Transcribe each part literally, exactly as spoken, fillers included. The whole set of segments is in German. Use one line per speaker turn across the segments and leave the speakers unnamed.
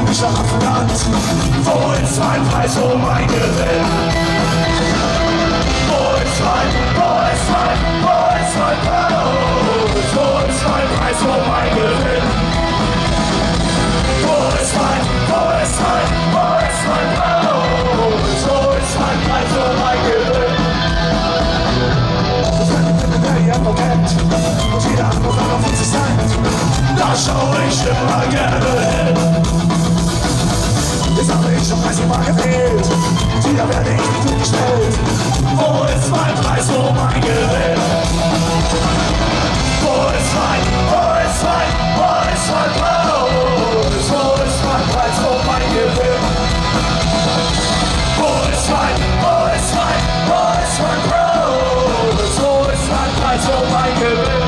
mich nach Affenland. Wo ist mein Preis, wo mein Gewinn? Wo ist mein, wo ist mein, wo ist mein Preis? Wo ist mein Preis, wo mein Gewinn? Wo ist mein, wo ist mein, wo ist mein Preis? Wo ist mein Preis, wo mein Gewinn? Das kann ich mit der Jemmer kennt und jeder andere auf uns ist ein. Da schau ich immer gerne hin. Jetzt habe ich schon dreißig Mal gefehlt, wieder werde ich nicht gestellt. Wo ist mein Preis, wo mein Gewinn? Wo ist mein, wo ist mein, wo ist mein Preis? Wo ist mein Preis, wo mein Gewinn? Wo ist mein, wo ist mein, wo ist mein Preis? Wo ist mein Preis, wo mein Gewinn?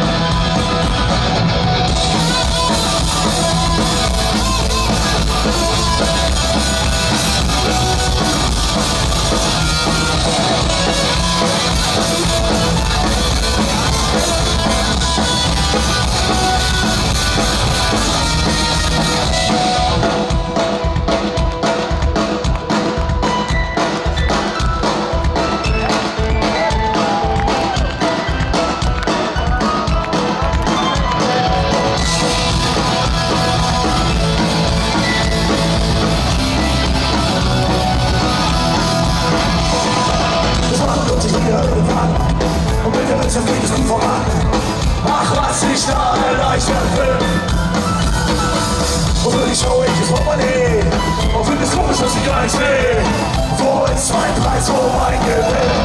Und mit der Welt geht es gut voran. Ach, was ich da erleichtern will. Und für die Show ich das Portemonnaie. Und für das komisch, was ich gar nicht will. Wo ist mein Preis, wo mein Gewinn?